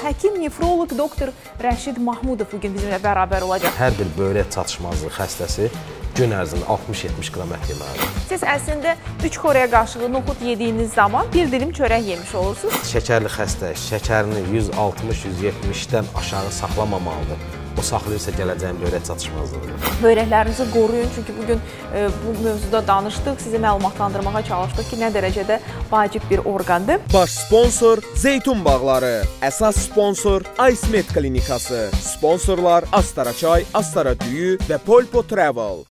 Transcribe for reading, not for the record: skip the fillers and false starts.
həkim nefroloq doktor Rəşid Mahmudov bugün bizimlə bərabər olacaq. Hər bir böyrək çatışmazlığı xəstəsi gün ərzində 60-70 qram ət yeməlidir. Siz əslində 3 xoraya qarşılığı noxud yediyiniz zaman bir dilim çörək yemiş olursunuz. Şəkərli xəstə şəkərini 160-170-dən aşağı saxlamamalıdır. O saxlayırsa gələcəyin böyrək çatışmazlığıdır. Böyrəklərinizi qoruyun, çünki bugün bu mövzuda danışdıq, sizi məlumatlandırmağa çalışdıq ki, nə dərəcədə vacib bir orqandır. Baş sponsor Zeytun bağları, əsas sponsor Aysmet klinikası, sponsorlar Astara çay, Astara düyü və Polpo Travel.